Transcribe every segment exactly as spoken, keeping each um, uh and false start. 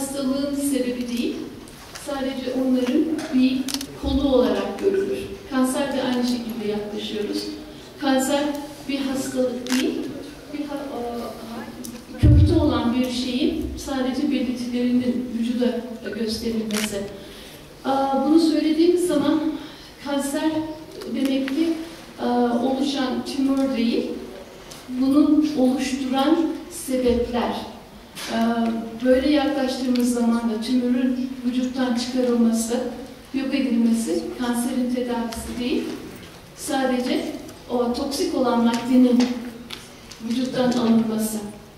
hastalığın sebebi değil, sadece onların bir kolu olarak görülür. Kanser de aynı şekilde yaklaşıyoruz. Kanser bir hastalık değil, bir ha kökte olan bir şeyin sadece belirtilerinin vücuda gösterilmesi. Bunu söylediğimiz zaman kanser demek ki oluşan tümör değil, bunun oluşturan sebepler. Böyle yaklaştığımız zaman da tümörün vücuttan çıkarılması, yok edilmesi kanserin tedavisi değil, sadece o toksik olan maddenin vücuttan alınması.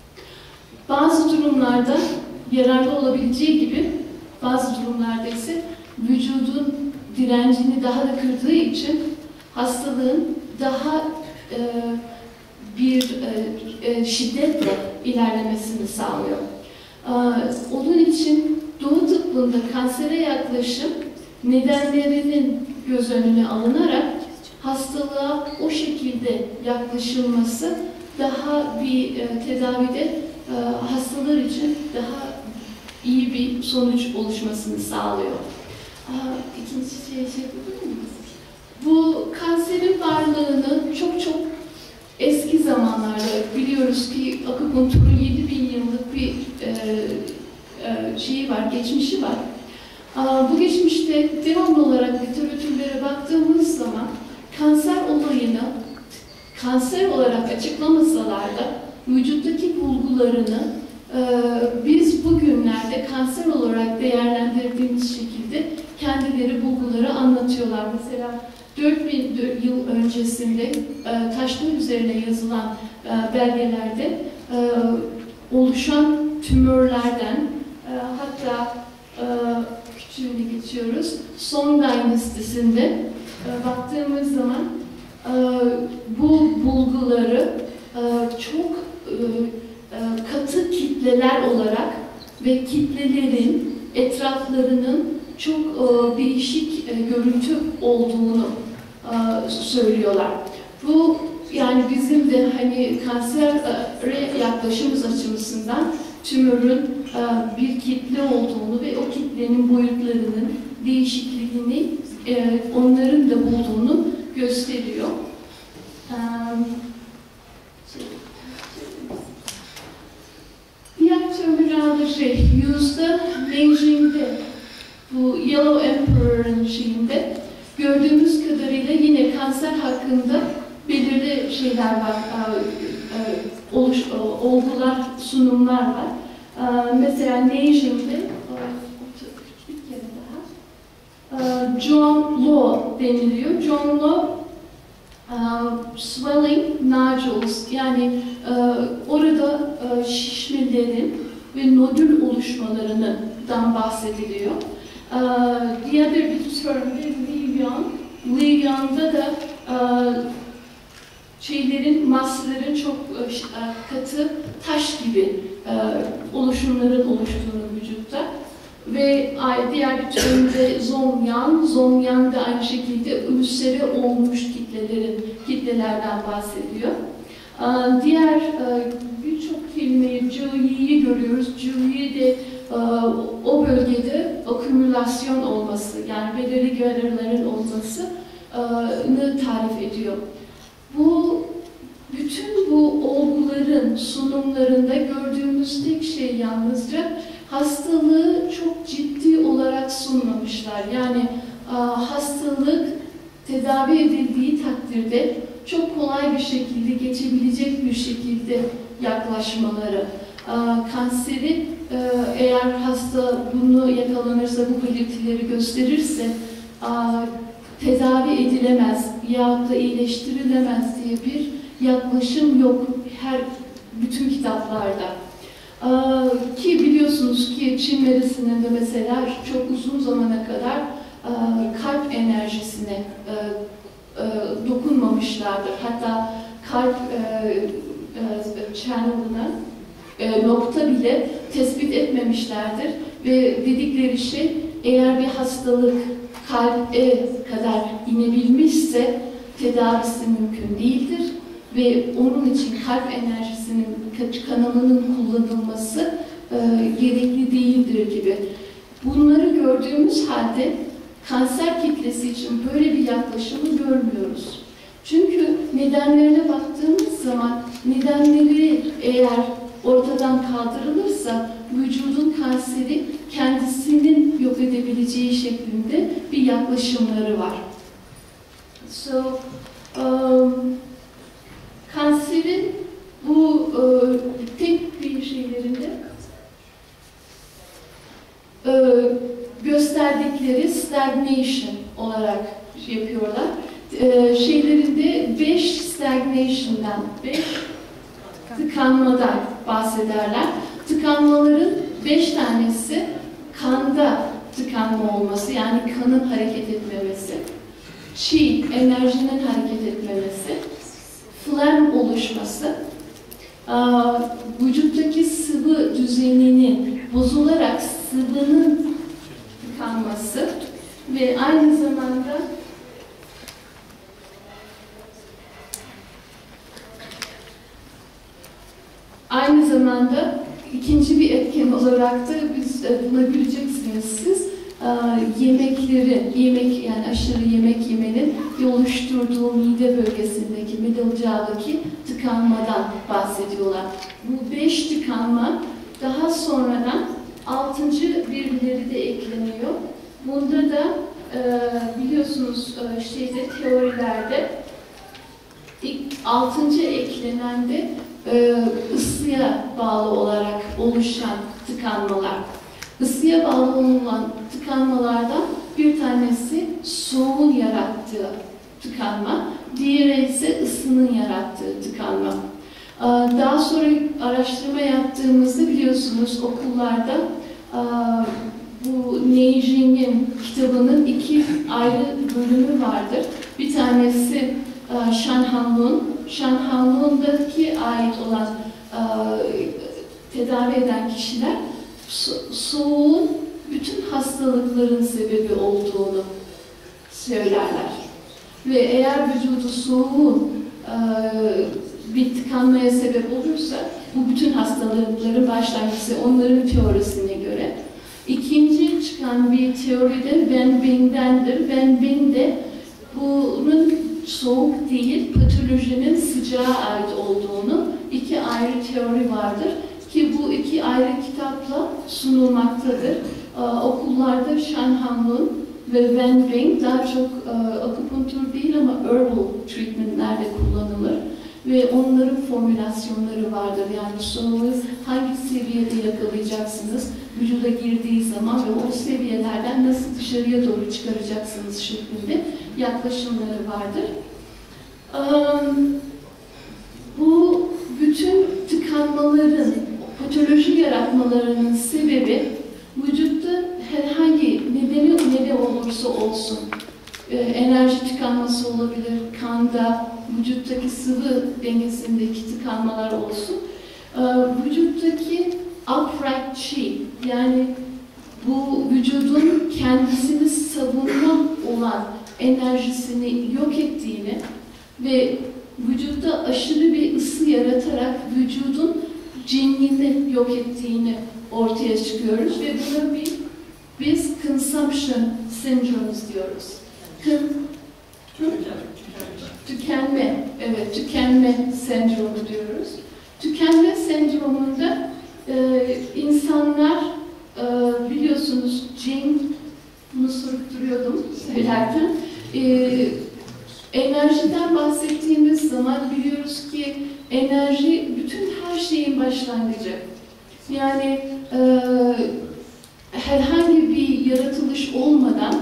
Bazı durumlarda yararlı olabileceği gibi, bazı durumlarda ise vücudun direncini daha da kırdığı için hastalığın daha e, bir e, e, şiddetle ilerlemesini sağlıyor. E, onun için Doğu tıbbında kansere yaklaşım nedenlerinin göz önüne alınarak hastalığa o şekilde yaklaşılması daha bir e, tedavide e, hastalar için daha iyi bir sonuç oluşmasını sağlıyor. Aa, ikinci şey, şey yapabilir miyiz? Bu kanserin varlığını çok çok eski zamanlarda biliyoruz ki akupunkturun yedi bin yıllık bir e, e, şeyi var, geçmişi var. Aa, bu geçmişte devamlı olarak literatürlere baktığımız zaman kanser olayını kanser olarak açıklamasalar da vücuttaki bulgularını e, biz bugünlerde kanser olarak değerlendirdiğimiz şekilde kendileri bulguları anlatıyorlar. Mesela dört bin yıl öncesinde e, taşlar üzerine yazılan e, belgelerde e, oluşan tümörlerden e, hatta e, küçüğünü geçiyoruz. Song Dynasty'sinde e, baktığımız zaman e, bu bulguları e, çok e, e, katı kitleler olarak ve kitlelerin etraflarının çok e, değişik e, görüntü olduğunu e, söylüyorlar. Bu yani bizim de hani kansere yaklaşımız açısından tümörün e, bir kitle olduğunu ve o kitlenin boyutlarının değişikliğini e, onların da bulduğunu gösteriyor. E, diğer terminoloji yüzde Beijing'de bu Yellow Emperor'ın şeyinde gördüğümüz kadarıyla yine kanser hakkında belirli şeyler var, oluş, olgular, sunumlar var. Mesela Neijing'de bir kere daha John Law deniliyor. John Law swelling nodules, yani orada şişmelerin ve nodül oluşmalarından bahsediliyor. Uh, the other big term is Livian. Livian'da da uh, şeylerin, masların çok uh, katı taş gibi uh, oluşumların oluştuğunu vücutta. Ve diğer bir terimde Zongyang, Zongyang da aynı şekilde ülsere olmuş kitlelerin, kitlelerden bahsediyor. Uh, diğer uh, birçok kelimeyi, Jiuyi'yi görüyoruz. Jiuyi de o bölgede akümülasyon olması, yani belirli görevlerin olmasını tarif ediyor. Bu, bütün bu olguların sunumlarında gördüğümüz tek şey yalnızca hastalığı çok ciddi olarak sunmamışlar. Yani hastalık tedavi edildiği takdirde çok kolay bir şekilde, geçebilecek bir şekilde yaklaşmaları. Kanseri eğer hasta bunu yakalanırsa, bu belirtileri gösterirse tedavi edilemez yahut da iyileştirilemez diye bir yaklaşım yok her bütün kitaplarda. Ki biliyorsunuz ki Çin medisininde mesela çok uzun zamana kadar kalp enerjisine dokunmamışlardır. Hatta kalp channel'ına E, nokta bile tespit etmemişlerdir ve dedikleri şey, eğer bir hastalık kalbe kadar inebilmişse tedavisi mümkün değildir ve onun için kalp enerjisinin kanalının kullanılması e, e, gerekli değildir gibi. Bunları gördüğümüz halde kanser kitlesi için böyle bir yaklaşımı görmüyoruz. Çünkü nedenlerine baktığımız zaman nedenleri eğer ortadan kaldırılırsa vücudun kanseri kendisinin yok edebileceği şeklinde bir yaklaşımları var. So, um, kanserin bu uh, tek bir şeylerinde uh, gösterdikleri stagnation olarak yapıyorlar. Uh, şeylerinde beş stagnation'dan, beş tıkanmadan bahsederler. Tıkanmaların beş tanesi kanda tıkanma olması, yani kanın hareket etmemesi, chi, enerjinin hareket etmemesi, phlegm oluşması, vücuttaki sıvı düzeninin bozularak sıvının tıkanması ve aynı zamanda Aynı zamanda ikinci bir etken olarak da biz buna güleceksiniz siz, yemekleri, yemek yani aşırı yemek yemenin oluşturduğu mide bölgesindeki, middle jaw'daki tıkanmadan bahsediyorlar. Bu beş tıkanma daha sonradan altıncı birileri de ekleniyor. Bunda da biliyorsunuz şeyde teorilerde ilk altıncı eklenen de ısıya bağlı olarak oluşan tıkanmalar. Isıya bağlı olan tıkanmalardan bir tanesi soğuğun yarattığı tıkanma, diğeri ise ısının yarattığı tıkanma. Daha sonra araştırma yaptığımızda biliyorsunuz okullarda bu Neijing'in kitabının iki ayrı bölümü vardır. Bir tanesi Shan Hanlun, Shan Hanlun'daki ait olan tedavi eden kişiler so soğuğun bütün hastalıkların sebebi olduğunu söylerler. Ve eğer vücudu soğuğun e, bir tıkanmaya sebep olursa bu bütün hastalıkların başlangıcı onların teorisine göre. İkinci çıkan bir teori de Wenbing'dendir. Wenbing de bunun soğuk değil, patolojinin sıcağa ait olduğunu, iki ayrı teori vardır. Ki bu iki ayrı kitapla sunulmaktadır. Ee, okullarda Shan Hanlun ve Wenbing daha çok e, akupunktur değil ama herbal treatmentlerde kullanılır. Ve onların formülasyonları vardır. Yani soğuğu hangi seviyede yakalayacaksınız, vücuda girdiği zaman ve o seviyelerden nasıl dışarıya doğru çıkaracaksınız şeklinde yaklaşımları vardır. Um, bu bütün tıkanmaların, patoloji yaratmalarının sebebi vücutta herhangi nedeni ne olursa olsun, e, enerji tıkanması olabilir, kanda, vücuttaki sıvı dengesindeki tıkanmalar olsun, e, vücuttaki upright chi, yani bu vücudun kendisini savunma olan enerjisini yok ettiğini ve vücutta aşırı bir ısı yaratarak vücudun cingini yok ettiğini ortaya çıkıyoruz ve buna bir biz consumption syndromes diyoruz. Kın, tükenme, evet tükenme sendromu diyoruz. Tükenme sendromunda e, insanlar e, biliyorsunuz Jing, bunu sorup duruyordum söylerken, e, enerjiden bahsettiğimiz zaman biliyoruz ki enerji bütün her şeyin başlangıcı. Yani e, herhangi bir yaratılış olmadan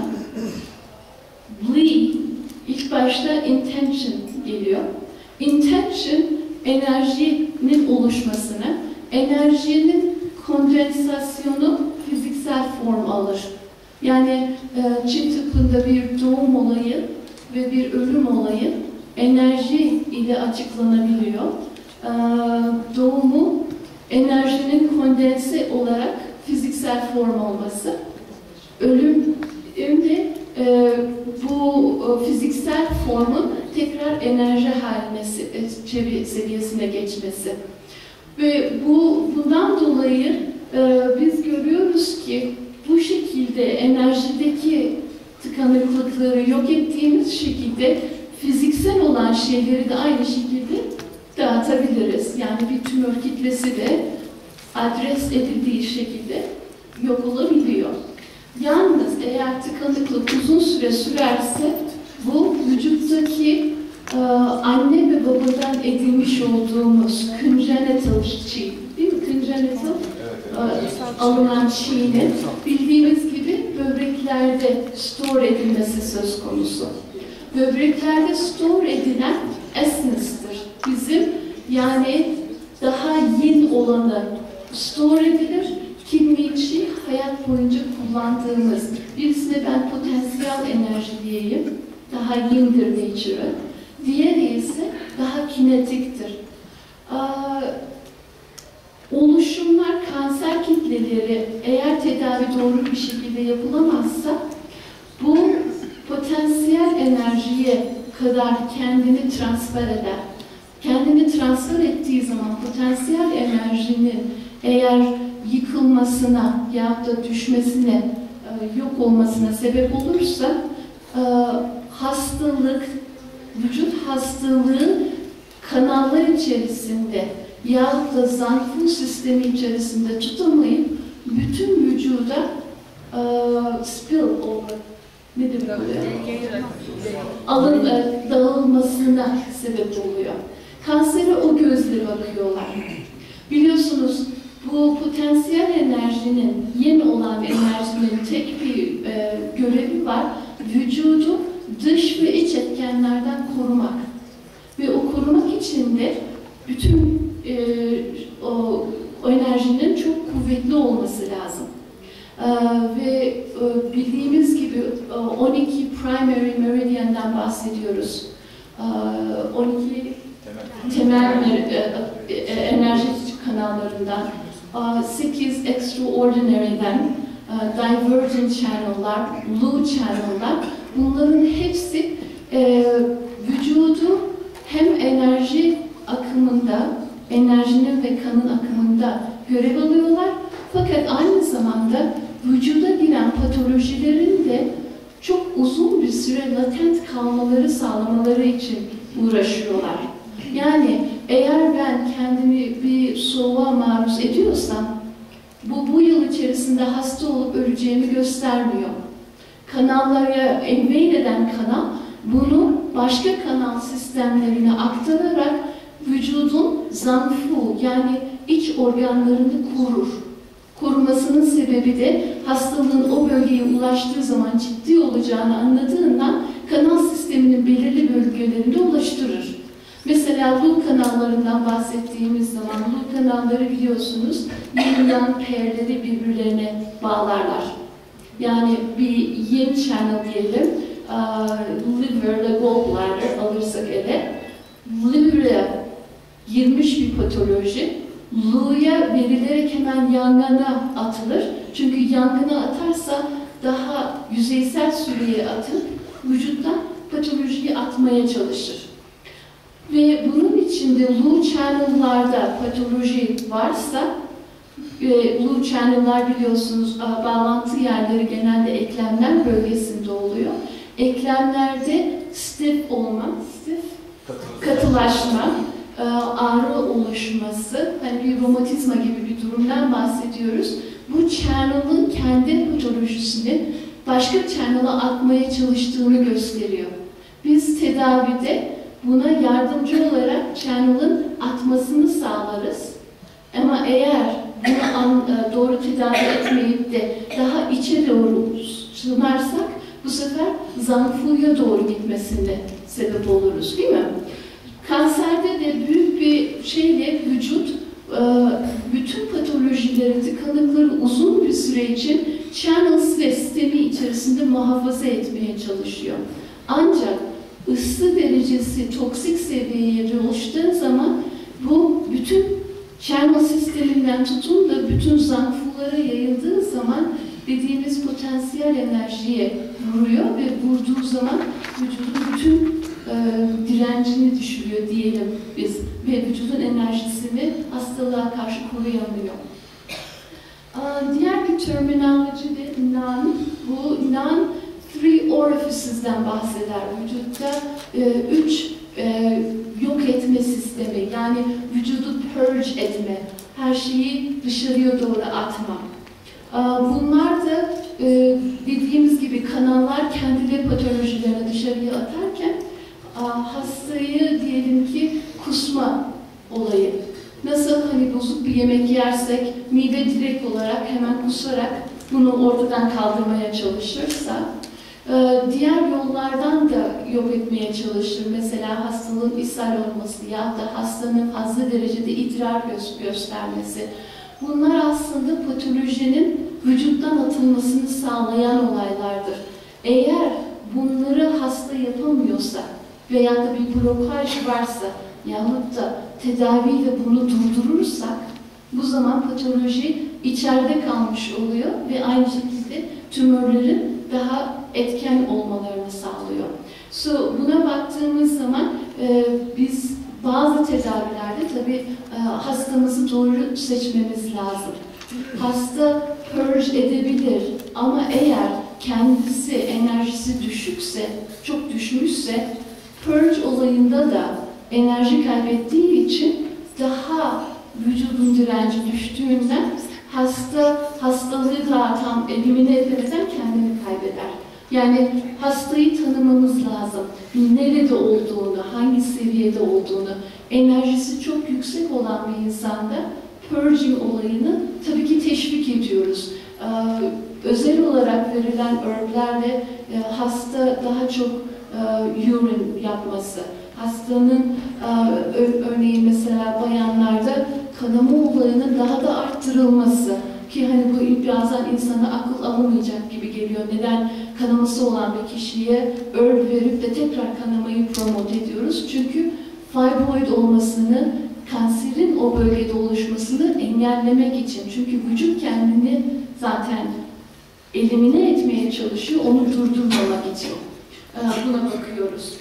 Lee ilk başta intention geliyor. Intention enerjinin oluşmasını, enerjinin kondensasyonu fiziksel form alır. Yani e, çift tıklında bir doğum olayı ve bir ölüm olayı enerji ile açıklanabiliyor. E, doğumu enerjinin kondense olarak fiziksel form olması, ölüm de e, bu e, fiziksel formun tekrar enerji haline seviyesine geçmesi. Ve bu bundan dolayı e, biz görüyoruz ki bu şekilde enerjideki tıkanıklıkları yok ettiğimiz şekilde fiziksel olan şeyleri de aynı şekilde dağıtabiliriz. Yani bir tümör kitlesi de adres edildiği şekilde yok olabiliyor. Yalnız eğer tıkanıklık uzun süre sürerse bu vücuttaki e, anne ve babadan edinmiş olduğumuz congenital çiğ, değil mi? Congenital e, alınan çiğnin bildiğimiz gibi böbreklerde store edilmesi söz konusu. Böbreklerde store edilen essence'tir. Bizim yani daha yin olanı store edilir. Kidney çiğ hayat boyunca kullandığımız, birisine ben potansiyel enerji diyeyim, daha yindir nature'ı. Diğeri ise daha kinetiktir. Aa, oluşumlar, kanser kitleleri eğer tedavi doğru bir şekilde yapılamazsa bu potansiyel enerjiye kadar kendini transfer eder. Kendini transfer ettiği zaman potansiyel enerjinin eğer yıkılmasına yahut da düşmesine, yok olmasına sebep olursa hastalık, vücut hastalığı kanallar içerisinde yahut da zanfun sistemi içerisinde tutamayıp bütün vücuda spill over, ne demek oluyor? Alın, dağılmasına sebep oluyor. Kansere o gözle bakıyorlar. Biliyorsunuz bu potansiyel enerjinin, yeni olan enerjinin tek bir e, görevi var. Vücudu dış ve iç etkenlerden korumak. Ve o korumak için de bütün e, o, o enerjinin çok kuvvetli olması lazım. E, ve e, bildiğimiz gibi e, on iki primary meridian'dan bahsediyoruz. E, on iki temel e, e, enerji kanallarından, sekiz extraordinary'den, divergent channel'lar, blue channel'lar, bunların hepsi e, vücudu hem enerji akımında, enerjinin ve kanın akımında görev alıyorlar. Fakat aynı zamanda vücuda giren patolojilerin de çok uzun bir süre latent kalmaları sağlamaları için uğraşıyorlar. Yani eğer ben kendimi bir soğuğa maruz ediyorsam, bu bu yıl içerisinde hasta olup öleceğimi göstermiyor. Kanallara envein eden kanal, bunu başka kanal sistemlerine aktararak vücudun zanfu, yani iç organlarını korur. Korumasının sebebi de hastalığın o bölgeye ulaştığı zaman ciddi olacağını anladığından kanal sisteminin belirli bölgelerinde ulaştırır. Mesela Lu kanallarından bahsettiğimiz zaman, Lu kanalları biliyorsunuz, yin-yang pairleri birbirlerine bağlarlar. Yani bir yin channel diyelim, uh, liver ile gallbladder alırsak ele, liver'e girmiş bir patoloji, Lu'ya verilerek hemen yangına atılır. Çünkü yangına atarsa daha yüzeysel süreye atıp vücuttan patolojiyi atmaya çalışır. Ve bunun içinde Lu channel'larda patoloji varsa, e, Lu channel'lar biliyorsunuz bağlantı yerleri genelde eklemler bölgesinde oluyor. Eklemlerde stiff olma, stiff, katılaşma, e, ağrı oluşması, hani bir romatizma gibi bir durumdan bahsediyoruz. Bu channel'ın kendi patolojisini başka channel'a atmaya çalıştığını gösteriyor. Biz tedavide buna yardımcı olarak channel'ın atmasını sağlarız. Ama eğer bunu an, doğru tedavi etmeyip de daha içe doğru sığınarsak bu sefer zanfuya doğru gitmesine sebep oluruz, değil mi? Kanserde de büyük bir şeyle vücut bütün patolojileri, tıkanıkları uzun bir süre için channel sistemi içerisinde muhafaza etmeye çalışıyor. Ancak ısı derecesi toksik seviyeye ulaştığı zaman bu bütün channel sisteminden tutun da bütün zanfulara yayıldığı zaman dediğimiz potansiyel enerjiye vuruyor ve vurduğu zaman vücudun bütün e, direncini düşürüyor diyelim biz ve vücudun enerjisini hastalığa karşı koruyamıyor. Diğer bir terminoloji de non. Bu non, three orifices'den bahseder. Vücutta e, üç e, yok etme sistemi, yani vücudu purge etme, her şeyi dışarıya doğru atma. Bunlar da e, dediğimiz gibi kanallar kendileri patolojilerini dışarıya atarken hastayı diyelim ki kusma olayı. Nasıl hani bozuk bir yemek yersek mide direkt olarak hemen kusarak bunu ortadan kaldırmaya çalışırsa, diğer yollardan da yok etmeye çalışır. Mesela hastalığın ishal olması ya da hastanın fazla derecede idrar gö göstermesi. Bunlar aslında patolojinin vücuttan atılmasını sağlayan olaylardır. Eğer bunları hasta yapamıyorsa veya da bir blokaj varsa yahut da tedaviyle bunu durdurursak, bu zaman patoloji içeride kalmış oluyor ve aynı şekilde tümörlerin daha etken olmalarını sağlıyor. So, buna baktığımız zaman e, biz bazı tedavilerde tabii e, hastamızı doğru seçmemiz lazım. Hasta purge edebilir ama eğer kendisi enerjisi düşükse, çok düşmüşse, purge olayında da enerji kaybettiği için daha vücudun direnci düştüğünden hasta hastalığı daha tam elimine edemeden kendini kaybeder. Yani hastayı tanımamız lazım. Nerede olduğunu, hangi seviyede olduğunu, enerjisi çok yüksek olan bir insanda purging olayını tabii ki teşvik ediyoruz. Ee, özel olarak verilen herblerle e, hasta daha çok e, urine yapması, hastanın e, örneğin mesela bayanlarda kanama olayının daha da arttırılması, ki hani bu bazen insana akıl alamayacak gibi geliyor. Neden kanaması olan bir kişiye herb verip de tekrar kanamayı promote ediyoruz? Çünkü fibroid olmasını, kanserin o bölgede oluşmasını engellemek için. Çünkü vücut kendini zaten elimine etmeye çalışıyor, onu durdurmamak için. Buna bakıyoruz.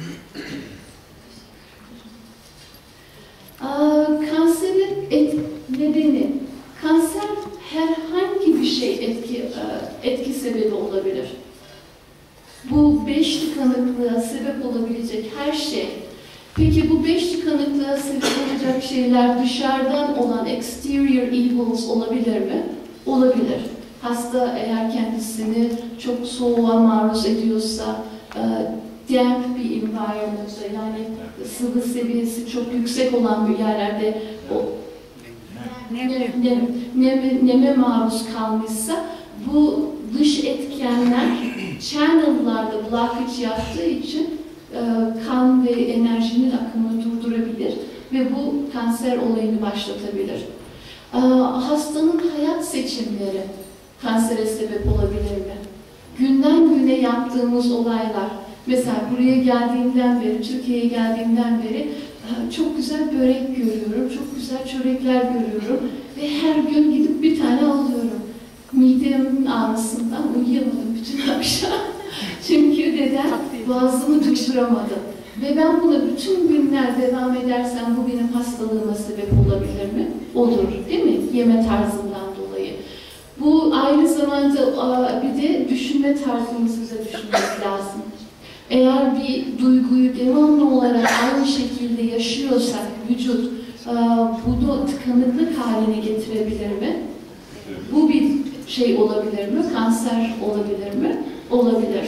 Kanserin et, nedeni, kanser herhangi bir şey etki, etki sebebi olabilir. Bu beş tıkanıklığa sebep olabilecek her şey. Peki bu beş tıkanıklığa sebep olacak şeyler dışarıdan olan exterior evils olabilir mi? Olabilir. Hasta eğer kendisini çok soğuğa maruz ediyorsa, damp bir environment'ta, yani sıvı seviyesi çok yüksek olan bir yerlerde o neme, neme, neme maruz kalmışsa, bu dış etkenler channel'larda blockage yaptığı için e, kan ve enerjinin akımını durdurabilir ve bu kanser olayını başlatabilir. E, hastanın hayat seçimleri kansere sebep olabilir mi? Günden güne yaptığımız olaylar, mesela buraya geldiğimden beri, Türkiye'ye geldiğimden beri çok güzel börek görüyorum, çok güzel çörekler görüyorum ve her gün gidip bir tane alıyorum. Midemin ağrısından uyuyamadım bütün akşam. Çünkü neden? Boğazımı durduramadım. Ve ben buna bütün günler devam edersem bu benim hastalığıma sebep olabilir mi? Olur, değil mi? Yeme tarzından dolayı. Bu aynı zamanda bir de düşünme tarzımızı da düşünmek lazım. Eğer bir duyguyu devamlı olarak aynı şekilde yaşıyorsak vücut bunu tıkanıklık haline getirebilir mi? Bu bir şey olabilir mi? Kanser olabilir mi? Olabilir.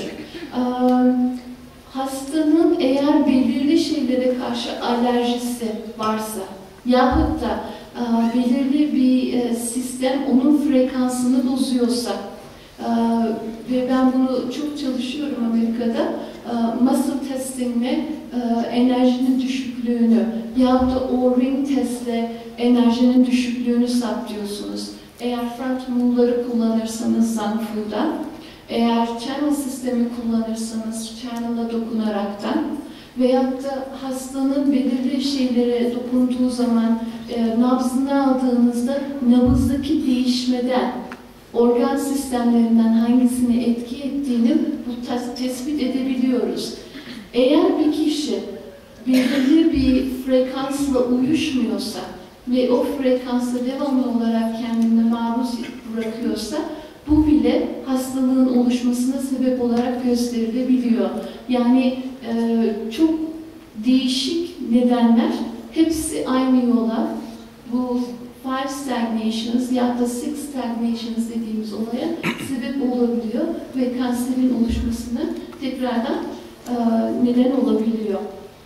Hastanın eğer belirli şeylere karşı alerjisi varsa yahut da belirli bir sistem onun frekansını bozuyorsa, ve ben bunu çok çalışıyorum Amerika'da, muscle testingle enerjinin düşüklüğünü yahut da O-ring testle enerjinin düşüklüğünü saptıyorsunuz. Eğer front move'ları kullanırsanız Zangfu'dan, eğer channel sistemi kullanırsanız channel'a dokunaraktan veyahut da hastanın belirli şeylere dokunduğu zaman e, nabzını aldığınızda nabızdaki değişmeden, organ sistemlerinden hangisini etki ettiğini bu tespit edebiliyoruz. Eğer bir kişi belirli bir frekansla uyuşmuyorsa ve o frekansa devamlı olarak kendini maruz bırakıyorsa, bu bile hastalığın oluşmasına sebep olarak gösterilebiliyor. Yani e, çok değişik nedenler, hepsi aynı yola, bu five stagnations ya da six stagnations dediğimiz olaya sebep olabiliyor ve kanserin oluşmasına tekrardan e, neden olabiliyor.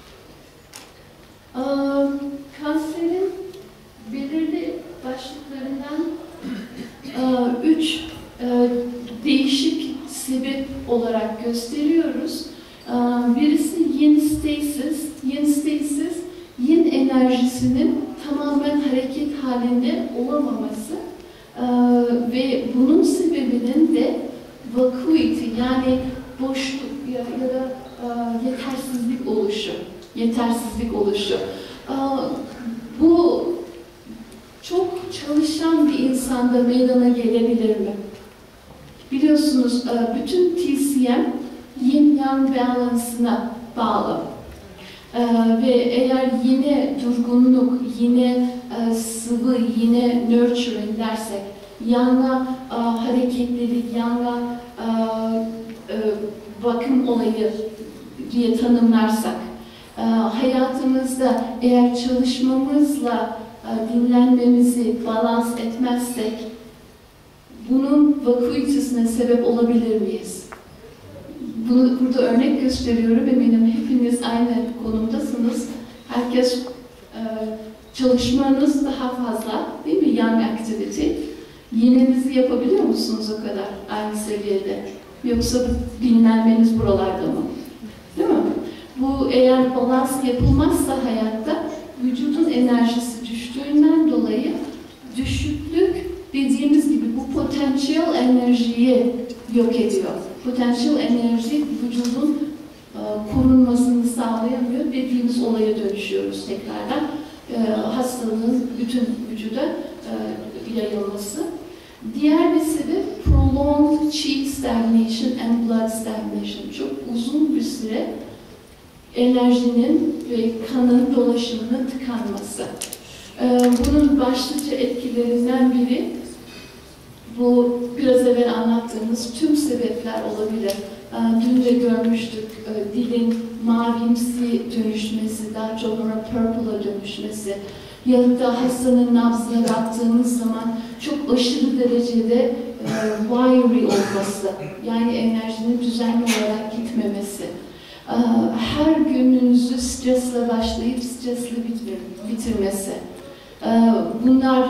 E, kanserin belirli başlıklarından e, üç e, değişik sebep olarak gösteriyoruz. E, birisi yin stasis. Yin stasis, yin enerjisinin tamamen hareket halinde olamaması e, ve bunun sebebinin de vacuity, yani boşluk ya, ya da e, yetersizlik oluşu. Yetersizlik oluşu. E, bu çok çalışan bir insanda meydana gelebilir mi? Biliyorsunuz e, bütün T C M yin-yang balance'ına bağlı. Ee, ve eğer yine durgunluk, yine e, sıvı, yine nurturing dersek, yana e, hareketlilik, yana e, e, bakım olayı diye tanımlarsak, e, hayatımızda eğer çalışmamızla e, dinlenmemizi balans etmezsek, bunun vakuitisine sebep olabilir miyiz? Bunu burada örnek gösteriyorum. Eminim hepiniz aynı konumdasınız. Herkes e, çalışmanız daha fazla, değil mi? Young activity. Yininizi yapabiliyor musunuz o kadar aynı seviyede? Yoksa dinlenmeniz buralarda mı? Değil mi? Bu eğer balans yapılmazsa hayatta vücudun enerjisi düştüğünden dolayı düşüklük dediğimiz gibi bu potansiyel enerjiyi yok ediyor. Potansiyel enerji vücudun e, korunmasını sağlayamıyor dediğimiz olaya dönüşüyoruz tekrardan. E, hastalığın bütün vücuda e, yayılması. Diğer bir sebep prolonged chi stagnation and blood stagnation. Çok uzun bir süre enerjinin ve kanın dolaşımının tıkanması. E, bunun başlıca etkilerinden biri bu biraz evvel anlattığımız tüm sebepler olabilir. Dün de görmüştük dilin mavimsi dönüşmesi, daha çok ona purple'a dönüşmesi ya da hastanın nabzına baktığımız zaman çok aşırı derecede wiry olması, yani enerjinin düzenli olarak gitmemesi. Her gününüzü stresle başlayıp stresle bitirmesi. Bunlar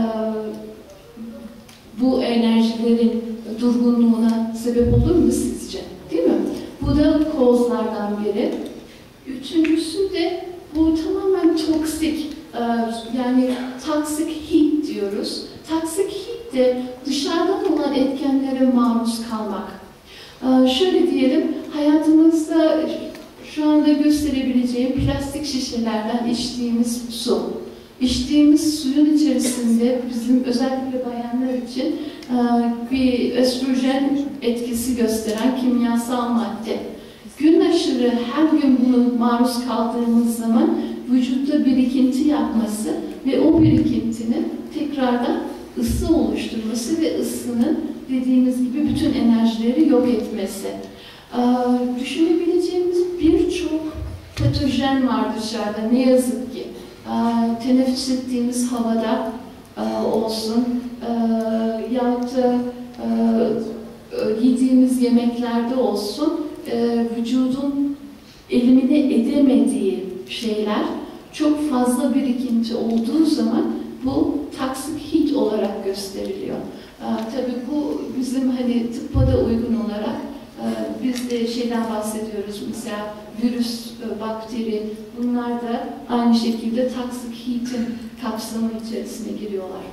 bu enerjilerin durgunluğuna sebep olur mu sizce? Değil mi? Bu da kozlardan biri. Üçüncüsü de bu tamamen toksik, yani toxic heat diyoruz. Toxic heat de dışarıdan olan etkenlere maruz kalmak. Şöyle diyelim, hayatımızda şu anda gösterebileceğim plastik şişelerden içtiğimiz su. İçtiğimiz suyun içerisinde bizim özellikle bayanlar için bir östrojen etkisi gösteren kimyasal madde. Gün aşırı her gün bunu maruz kaldığımız zaman vücutta birikinti yapması ve o birikintinin tekrardan ısı oluşturması ve ısının dediğimiz gibi bütün enerjileri yok etmesi. Düşünebileceğimiz birçok patojen var dışarıda, ne yazık ki. Teneffüs ettiğimiz havada olsun yahut da yediğimiz yemeklerde olsun vücudun elimine edemediği şeyler çok fazla birikinti olduğu zaman bu toxic heat olarak gösteriliyor. Tabii bu bizim hani tıbba da uygun olarak biz de şeyden bahsediyoruz, mesela virüs, bakteri, bunlar da aynı şekilde toxic heat'in kapsamı içerisine giriyorlar.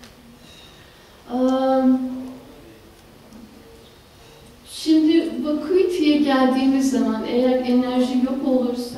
Şimdi vacuity'ye geldiğimiz zaman eğer enerji yok olursa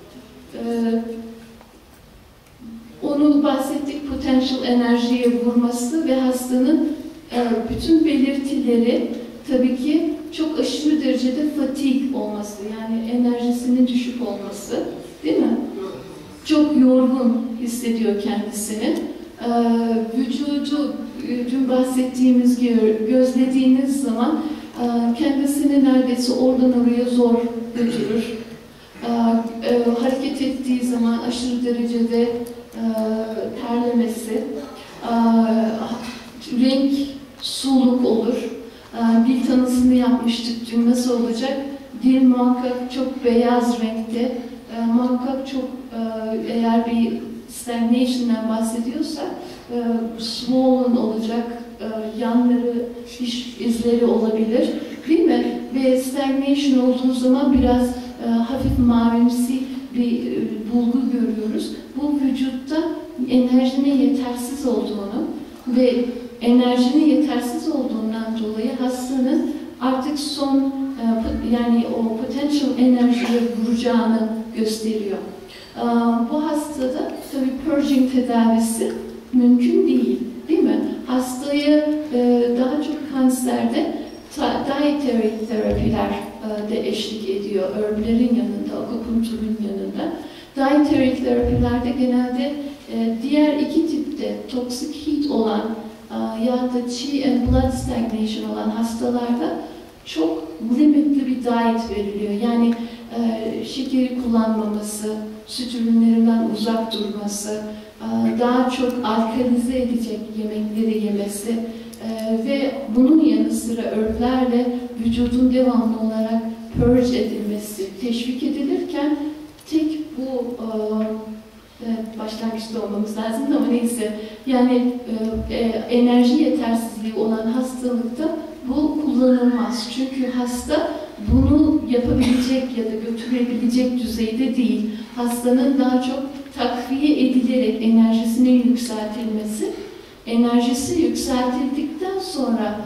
onu bahsettik, potential enerjiye vurması ve hastanın bütün belirtileri tabii ki çok aşırı derecede fatigue olması, yani enerjisinin düşük olması, değil mi? Çok yorgun hissediyor kendisini. Ee, vücudu, dün bahsettiğimiz gibi gözlediğiniz zaman e, kendisini neredeyse oradan oraya zor götürür. Ee, e, hareket ettiği zaman aşırı derecede e, terlemesi, e, renk soluk olur. E, bir tanısını yapmıştık dün, nasıl olacak? Dil muhakkak çok beyaz renkte, e, muhakkak çok e, eğer bir stagnation'dan bahsediyorsak e, swollen olacak, e, yanları, diş izleri olabilir, değil mi? Ve stagnation olduğu zaman biraz e, hafif mavimsi bir e, bulgu görüyoruz. Bu vücutta enerjinin yetersiz olduğunu ve enerjinin yetersiz olduğundan dolayı hastanın artık son e, yani o potential enerjiye vuracağını gösteriyor. E, bu hastada tabii purging tedavisi mümkün değil, değil mi? Hastaya e, daha çok kanserde dietary terapiler e, de eşlik ediyor. Örblerin yanında, akupunkturun yanında. Dietary terapilerde genelde e, diğer iki tipte toxic heat olan e, ya da chi and blood stagnation olan hastalarda çok limitli bir diet veriliyor. Yani e, şekeri kullanmaması, süt ürünlerinden uzak durması, e, daha çok alkalize edecek yemekleri yemesi e, ve bunun yanı sıra örblerle vücudun devamlı olarak purge edilmesi teşvik edilirken tek bu e, başlangıçta olmamız lazım ama neyse, yani e, e, enerji yetersizliği olan hastalıkta bu kullanılmaz. Çünkü hasta bunu yapabilecek ya da götürebilecek düzeyde değil. Hastanın daha çok takviye edilerek enerjisinin yükseltilmesi, enerjisi yükseltildikten sonra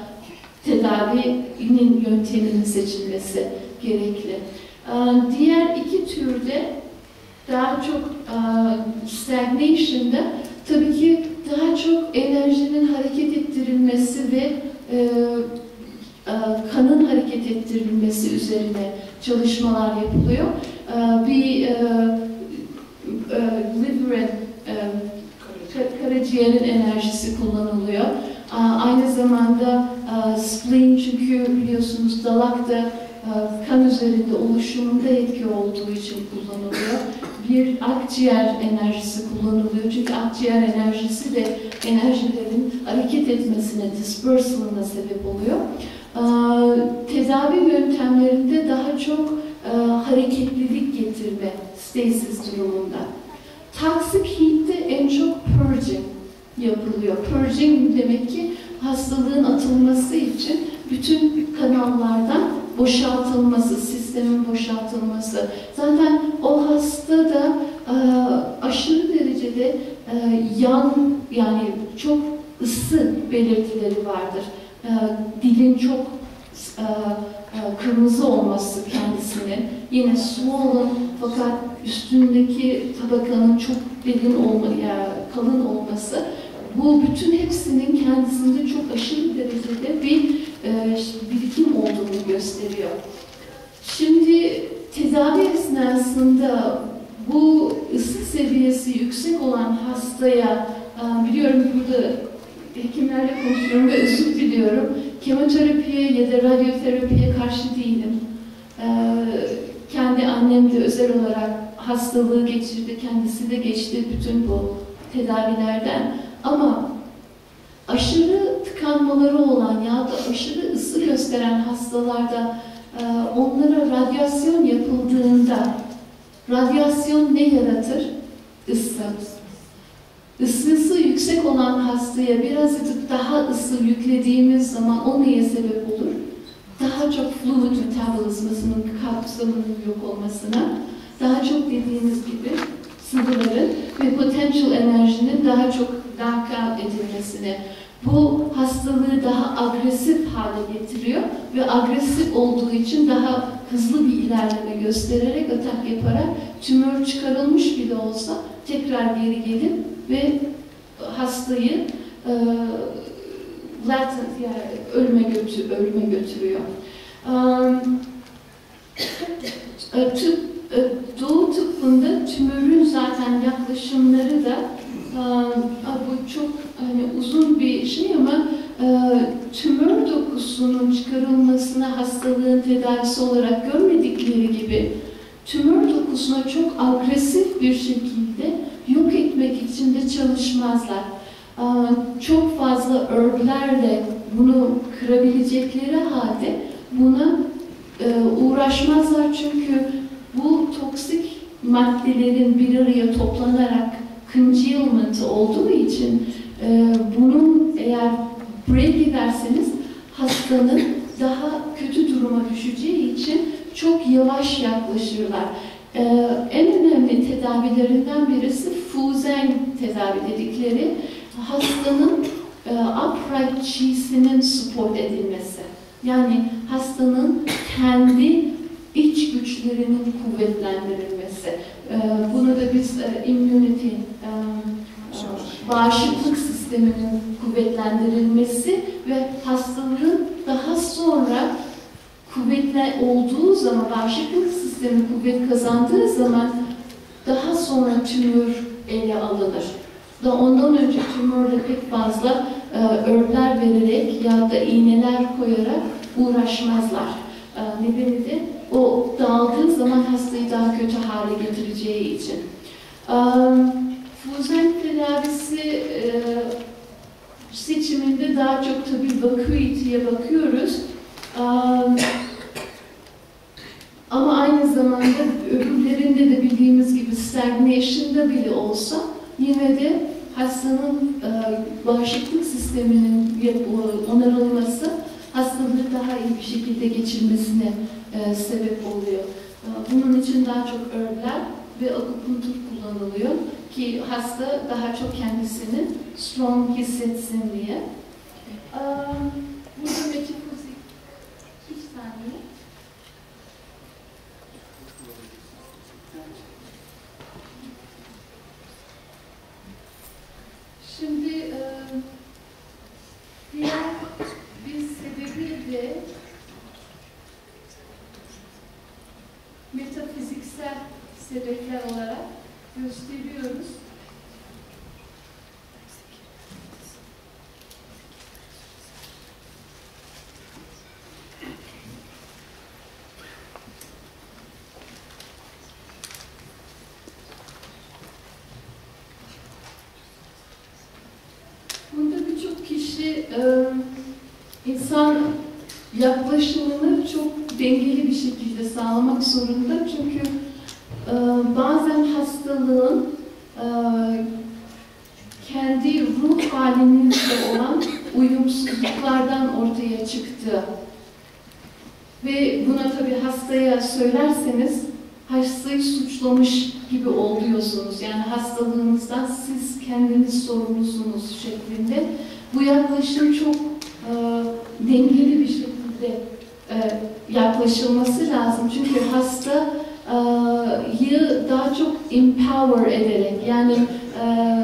tedavinin yönteminin seçilmesi gerekli. Diğer iki türde daha çok stagnation'da tabii ki daha çok enerjinin hareket ettirilmesi ve e, e, kanın hareket ettirilmesi üzerine çalışmalar yapılıyor. E, bir e, e, liver'in, e, karaciğerin enerjisi kullanılıyor. E, aynı zamanda e, spleen, çünkü biliyorsunuz dalak da kan üzerinde oluşumunda etki olduğu için kullanılıyor. Bir akciğer enerjisi kullanılıyor. Çünkü akciğer enerjisi de enerjilerin hareket etmesine, dispersal'ına sebep oluyor. Tedavi yöntemlerinde daha çok hareketlilik getirme, stasis durumunda. Toxic heat'te en çok purging yapılıyor. Purging demek ki hastalığın atılması için bütün kanallardan boşaltılması, sistemin boşaltılması. Zaten o hastada e, aşırı derecede e, yan, yani çok ısı belirtileri vardır. E, dilin çok e, e, kırmızı olması kendisinin, yine swollen fakat üstündeki tabakanın çok derin olma, yani kalın olması. Bu bütün hepsinin kendisinde çok aşırı derecede bir e, birikim olduğunu gösteriyor. Şimdi tedavi esnasında bu ısı seviyesi yüksek olan hastaya, e, biliyorum burada hekimlerle konuşuyorum ve özür diliyorum, kemoterapiye ya da radyoterapiye karşı değilim. E, kendi annem de özel olarak hastalığı geçirdi, kendisi de geçti bütün bu tedavilerden. Ama aşırı tıkanmaları olan ya da aşırı ısı gösteren hastalarda e, onlara radyasyon yapıldığında radyasyon ne yaratır? Isı. Isısı yüksek olan hastaya birazcık daha ısı yüklediğimiz zaman o neye sebep olur? Daha çok fluid metabolizmasının kapsamının yok olmasına, daha çok dediğimiz gibi sıvıların ve potential enerjinin daha çok dahil edilmesine. Bu hastalığı daha agresif hale getiriyor ve agresif olduğu için daha hızlı bir ilerleme göstererek, atak yaparak tümör çıkarılmış bile olsa tekrar geri gelip ve hastayı e, latent, yani ölüme, götür, ölüme götürüyor. Um, Doğu tıbbında tümörün zaten yaklaşımları da bu çok hani uzun bir şey ama tümör dokusunun çıkarılmasına hastalığın tedavisi olarak görmedikleri gibi tümör dokusuna çok agresif bir şekilde yok etmek için de çalışmazlar. Çok fazla örgülerle bunu kırabilecekleri halde buna uğraşmazlar çünkü bu toksik maddelerin bir araya toplanarak congealment olduğu için bunun eğer break ederseniz hastanın daha kötü duruma düşeceği için çok yavaş yaklaşırlar. Ee, en önemli tedavilerinden birisi Fuzeng tedavi dedikleri hastanın e, upright chi'sinin support edilmesi. Yani hastanın kendi iç güçlerinin kuvvetlendirilmesi. Ee, bunu da biz e, immunity, e, e, bağışıklık sisteminin kuvvetlendirilmesi ve hastalığın daha sonra kuvvetli olduğu zaman, bağışıklık sistemi kuvvet kazandığı zaman daha sonra tümör ele alınır. Da ondan önce tümörle pek fazla e, örgüler vererek ya da iğneler koyarak uğraşmazlar. E, nedeni de o dağıldığı zaman hastayı daha kötü hale getireceği için. E, Fuzeng tedavisi e, seçiminde daha çok tabii vacuity'ye bakıyoruz. Um, ama aynı zamanda öbürlerinde de bildiğimiz gibi stagnation'da bile olsa yine de hastanın e, bağışıklık sisteminin onarılması hastalığı daha iyi bir şekilde geçirmesine e, sebep oluyor. E, bunun için daha çok örgüler ve akupunktur kullanılıyor ki hasta daha çok kendisini strong hissetsin diye. E, burada metafizik iki saniye. Şimdi e, diğer bir sebebi de metafiziksel sebepler olarak gösteriyoruz. Bunda birçok kişi e, insan yaklaşımını çok dengeli bir şekilde sağlamak zorunda. Çünkü e, bazen hastalığın e, kendi ruh halinizle olan uyumsuzluklardan ortaya çıktı. Ve buna tabii hastaya söylerseniz hastayı suçlamış gibi oluyorsunuz. Yani hastalığınızdan siz kendiniz sorumlusunuz şeklinde. Bu yaklaşım çok e, dengeli bir şekilde e, yaklaşılması lazım. Çünkü hastayı daha çok empower ederek, yani e,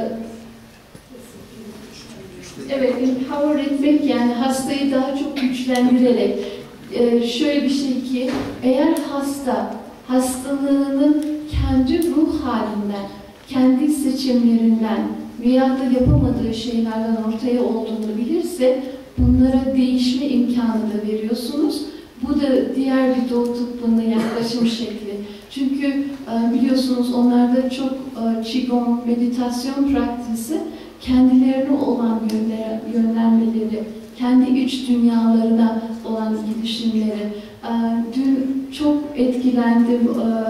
evet empower etmek, yani hastayı daha çok güçlendirerek e, şöyle bir şey ki eğer hasta hastalığının kendi ruh halinden, kendi seçimlerinden veya da yapamadığı şeylerden ortaya olduğunu bilirse bunlara değişme imkanı da veriyorsunuz. Bu da diğer bir Doğu tıbbında yaklaşım şekli. Çünkü biliyorsunuz onlarda çok Qigong, meditasyon praktisi kendilerine olan yönlenmeleri, kendi iç dünyalarına olan gidişimleri. Dün çok etkilendim,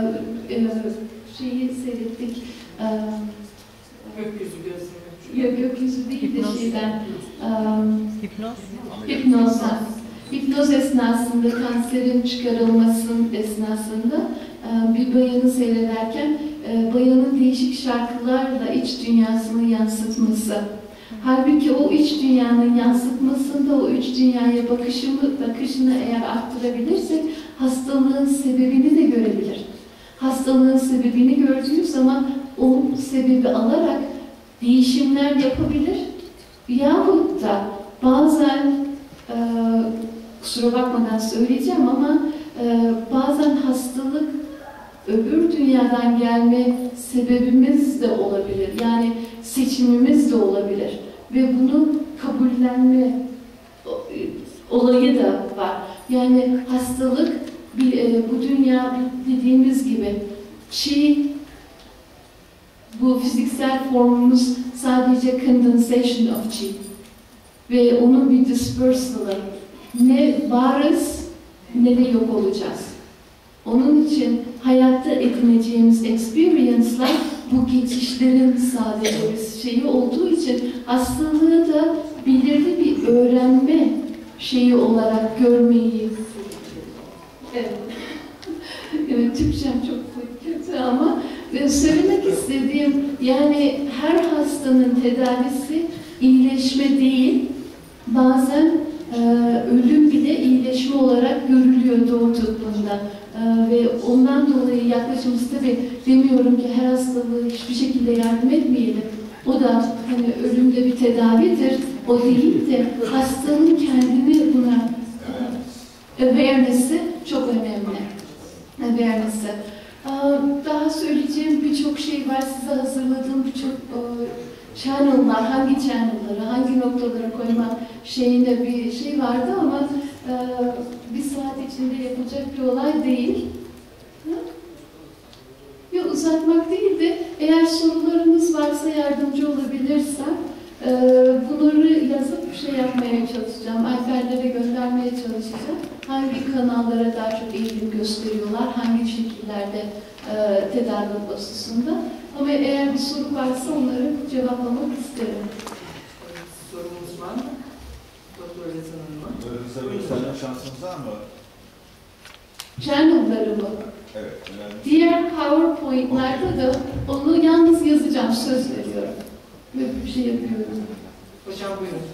şeyi seyrettik. Gökyüzü gözlemi. Yok, gökyüzü değil de Hipnoz. şeyden. Hipnoz. Hipnozdan. Hipnoz esnasında, kanserin çıkarılmasının esnasında bir bayanı seyrederken bayanın değişik şarkılarla iç dünyasını yansıtması. Halbuki o iç dünyanın yansıtmasında o iç dünyaya bakışımı, bakışını eğer arttırabilirsek hastalığın sebebini de görebilir. Hastalığın sebebini gördüğü zaman o sebebi alarak değişimler yapabilir. Yahut da bazen e, kusura bakmadan söyleyeceğim ama e, bazen hastalık öbür dünyadan gelme sebebimiz de olabilir. Yani seçimimiz de olabilir. Ve bunu kabullenme olayı da var. Yani hastalık, bir, e, bu dünya dediğimiz gibi çi, bu fiziksel formumuz sadece condensation of chi ve onun bir dispersal'ı. Ne varız ne de yok olacağız. Onun için hayatta edineceğimiz experience'lar bu geçişlerin sadece bir şeyi olduğu için hastalığı da belirli bir öğrenme şeyi olarak görmeyi. Evet. Evet, Türkçem çok kötü ama söylemek istediğim, yani her hastanın tedavisi iyileşme değil, bazen e, ölüm bile iyileşme olarak görülüyor Doğu tıbbında. E, ve ondan dolayı yaklaşımız, tabii demiyorum ki her hastalığı hiçbir şekilde yardım etmeyelim. O da hani ölümde bir tedavidir. O değil de hastanın kendini buna e, awareness'i çok önemli. Awareness'i. Daha söyleyeceğim birçok şey var. Size hazırladığım birçok channel'lar, hangi channel'ları, hangi noktalara koymak şeyinde bir şey vardı ama bir saat içinde yapılacak bir olay değil. Yok, uzatmak değil de eğer sorularınız varsa yardımcı olabilirsem bunları yazıp şey yapmaya çalışacağım, Alperlere göndermeye çalışacağım. Hangi kanallara daha çok eğilim gösteriyorlar, hangi şekillerde e, tedavi hususunda. Ama eğer bir soru varsa onları cevaplamak isterim. Sorumuz var mı? Doktor Rezan Hanım'a. Önümüzde gösterme şansımız var mı? Channel'ları mı? Evet, önemli. Diğer PowerPoint'larda da onu yalnız yazacağım, söz veriyorum. Böyle bir şey yapıyorum. Hocam buyurun.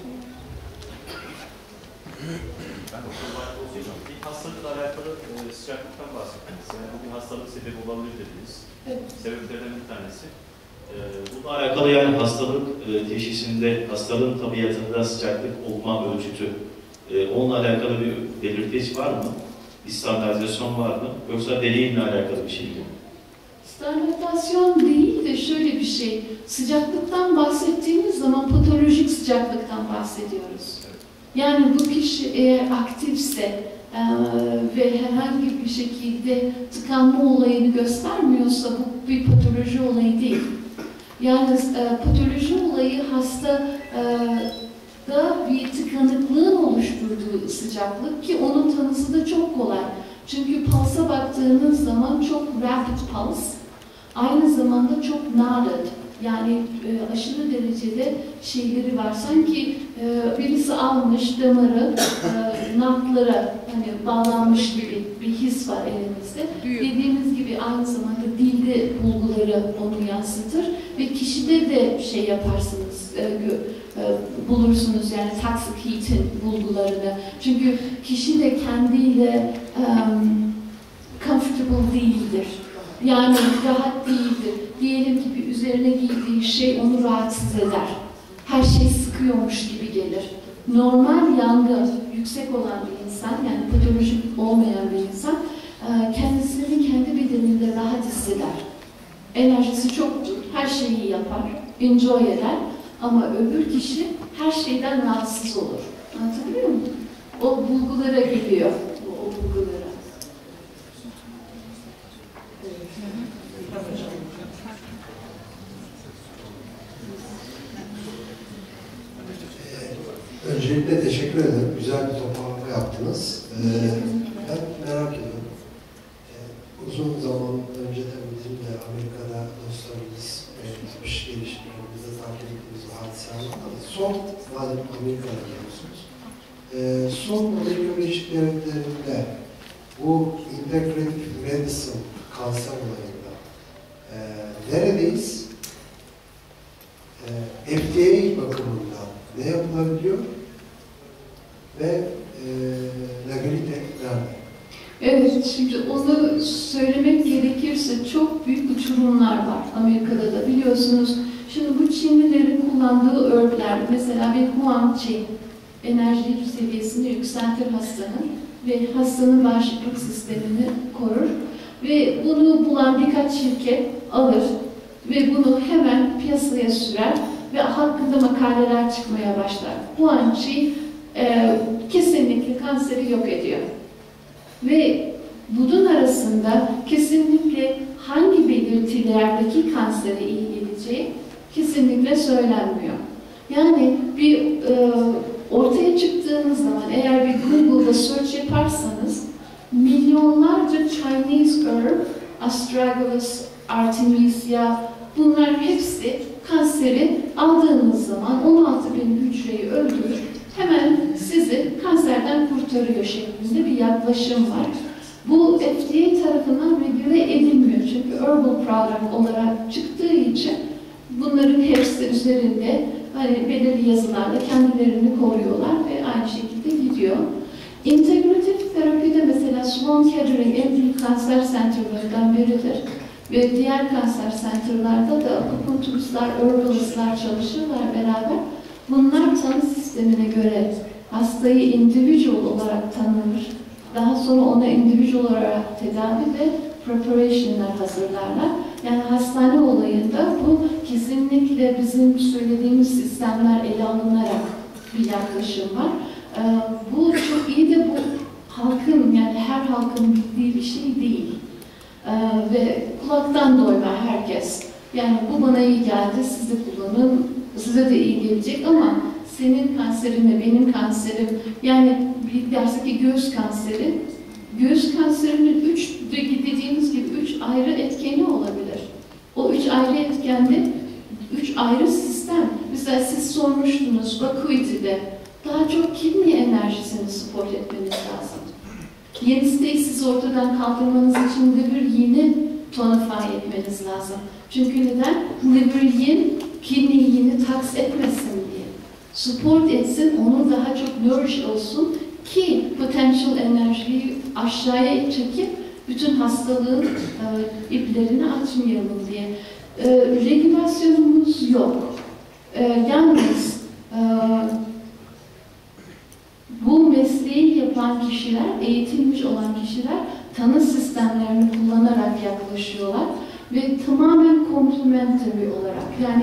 Ben bir hastalıkla alakalı e, sıcaklıktan bahsettiniz. Yani bu bir hastalık sebebi olabilir dediniz. Evet. Sebeplerden bir tanesi. E, bununla alakalı yani hastalık e, teşhisinde, hastalığın tabiatında sıcaklık olma ölçütü, e, onunla alakalı bir belirteç var mı? Bir standartizasyon var mı? Yoksa deneyimle alakalı bir şey mi? Standartizasyon değil de şöyle bir şey. Sıcaklıktan bahsettiğimiz zaman patolojik sıcaklıktan bahsediyoruz. Yani bu kişi eğer aktifse e, ve herhangi bir şekilde tıkanma olayını göstermiyorsa bu bir patoloji olayı değil. Yani e, patoloji olayı hasta e, da bir tıkanıklığın oluşturduğu sıcaklık ki onun tanısı da çok kolay. Çünkü pulsa baktığınız zaman çok rapid pulse, aynı zamanda çok noded. Yani e, aşırı derecede şeyleri var. Sanki e, birisi almış damarı e, nahtlara hani bağlanmış gibi bir his var elimizde. Dediğimiz gibi aynı zamanda dilde bulguları onu yansıtır ve kişide de şey yaparsınız, e, e, bulursunuz yani toxic heat'in bulgularını. Çünkü kişi de kendiyle um, comfortable değildir. Yani rahat değildir. Diyelim ki bir üzerine giydiği şey onu rahatsız eder. Her şey sıkıyormuş gibi gelir. Normal yangın yüksek olan bir insan, yani patolojik olmayan bir insan, kendisini kendi bedeninde rahat hisseder. Enerjisi çoktur, her şeyi yapar, enjoy eder. Ama öbür kişi her şeyden rahatsız olur. Anlatabiliyor muyum? O bulgulara geliyor, o, o bulgulara. Öncelikle teşekkür ederim. Güzel bir toparlama yaptınız. Ee, ben merak ediyorum. Ee, uzun zaman önce de bizim de Amerika'da dostlarımız yapmış, gelişimlerimizde takip ettiğimiz hadiseler var ama son, madem Amerika'da geliyorsunuz, ee, son Amerika Birleşik Devletleri'nde bu integrative medicine kanser olayında e, neredeyiz? E, F D A bakımından ne yapılabiliyor ve e, legalite nerede? Evet, şimdi onu söylemek gerekirse çok büyük uçurumlar var Amerika'da da biliyorsunuz. Şimdi bu Çinlilerin kullandığı örgüler, mesela bir Huang Qi, enerji seviyesini yükseltir hastanın ve hastanın bağışıklık sistemini korur. Ve bunu bulan birkaç şirket alır ve bunu hemen piyasaya sürer ve hakkında makaleler çıkmaya başlar. Bu anti e, kesinlikle kanseri yok ediyor. Ve bunun arasında kesinlikle hangi belirtilerdeki kansere iyi geleceği kesinlikle söylenmiyor. Yani bir e, ortaya çıktığınız zaman eğer bir Google'da search yaparsanız milyonlarca Chinese herb, Astragalus, Artemisia, bunlar hepsi kanseri aldığınız zaman on altı bin hücreyi öldürür, hemen sizi kanserden kurtarıyor şeklinde bir yaklaşım var. Bu F D A tarafından regüle edilmiyor çünkü herbal product olarak çıktığı için bunların hepsi üzerinde hani belirli yazılarla kendilerini koruyorlar ve aynı şekilde gidiyor. İntegratif terapide mesela Sloan Kettering en büyük kanser centerlarından biridir. Ve diğer kanser centerlarda da akupunkturistler, herbalistler çalışırlar beraber. Bunlar tanı sistemine göre hastayı individual olarak tanır. Daha sonra ona individual olarak tedavi ve preparation'lar hazırlarlar. Yani hastane olayında bu kesinlikle bizim söylediğimiz sistemler ele alınarak bir yaklaşım var. Ee, bu çok iyi de bu halkın, yani her halkın bildiği bir şey değil. Ee, ve kulaktan doyma herkes. Yani bu bana iyi geldi, siz de kullanın, size de iyi gelecek ama senin kanserin benim kanserim, yani bir dersteki göğüs kanseri, göğüs kanserinin üç, dediğimiz gibi üç ayrı etkeni olabilir. O üç ayrı etkende, üç ayrı sistem. Mesela siz sormuştunuz Vacuity'de, daha çok kidney enerjisini support etmeniz lazım. Yenisi siz ortadan kaldırmanız için liver yeni tonify etmeniz lazım. Çünkü neden? Liver yin, kidney yini taks etmesin diye. Support etsin, onu daha çok nourish olsun ki potential enerjiyi aşağıya çekip bütün hastalığın e, iplerini açmayalım diye. E, regülasyonumuz yok. E, yalnız e, bu mesleği yapan kişiler, eğitilmiş olan kişiler tanı sistemlerini kullanarak yaklaşıyorlar ve tamamen complementary olarak, yani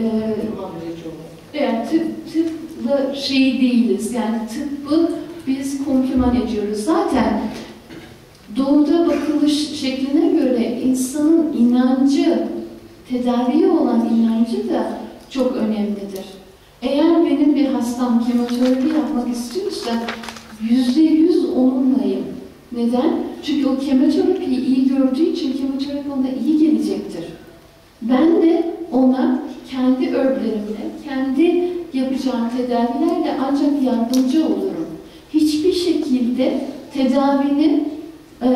e, yani tıp, tıpla şey değiliz, yani tıbbı biz kompleman ediyoruz. Zaten doğuda bakılış şekline göre insanın inancı, tedaviye olan inancı da çok önemlidir. Eğer benim bir hastam kemoterapi yapmak istiyorsa yüzde yüz onunlayım. Neden? Çünkü o kemoterapiyi iyi gördüğü için kemoterapi ona iyi gelecektir. Ben de ona kendi örblerimle, kendi yapacağım tedavilerle ancak yardımcı olurum. Hiçbir şekilde tedavinin e,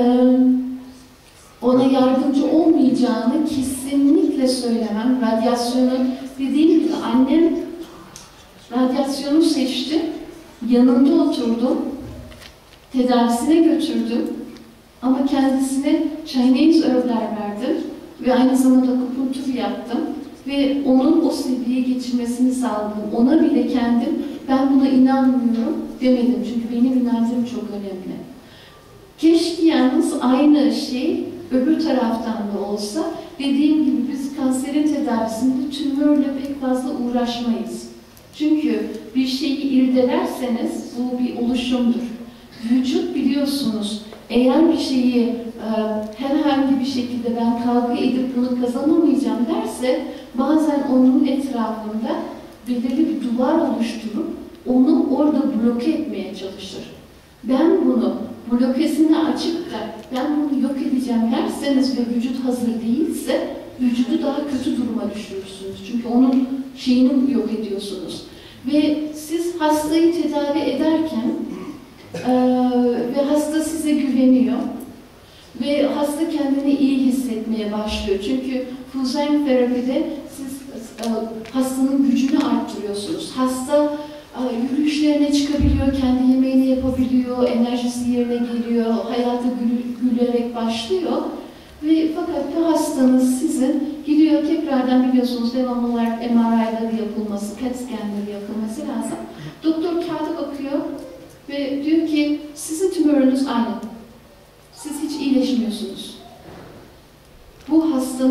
ona yardımcı olmayacağını kesinlikle söylemem. Radyasyonu, dediğim gibi annem radyasyonu seçti, yanında oturdum, tedavisine götürdüm ama kendisine Chinese herb'ler verdim ve aynı zamanda akupunktur yaptım ve onun o seviyeye geçirmesini sağladım. Ona bile kendim, ben buna inanmıyorum demedim çünkü benim inancım çok önemli. Keşke yalnız aynı şey öbür taraftan da olsa, dediğim gibi biz kanserin tedavisinde tümörle pek fazla uğraşmayız. Çünkü bir şeyi irdelerseniz bu bir oluşumdur. Vücut biliyorsunuz, eğer bir şeyi e, herhangi bir şekilde ben kavga edip bunu kazanamayacağım derse bazen onun etrafında belirli bir duvar oluşturup onu orada bloke etmeye çalışır. Ben bunu blokesini açıp da ben bunu yok edeceğim derseniz ve vücut hazır değilse vücudu daha kötü duruma düşürürsünüz. Çünkü onun şeyini yok ediyorsunuz. Ve siz hastayı tedavi ederken e, ve hasta size güveniyor ve hasta kendini iyi hissetmeye başlıyor. Çünkü Fuzeng terapide siz e, hastanın gücünü arttırıyorsunuz. Hasta e, yürüyüşlerine çıkabiliyor, kendi yemeğini yapabiliyor, enerjisi yerine geliyor, hayata gül, gülerek başlıyor. Ve fakat bu hastanız sizin gidiyor tekrardan biliyorsunuz devamlı olarak M R I'ları yapılması, P E T scan'ları yapılması lazım. Doktor kağıda bakıyor ve diyor ki sizin tümörünüz aynı. Siz hiç iyileşmiyorsunuz.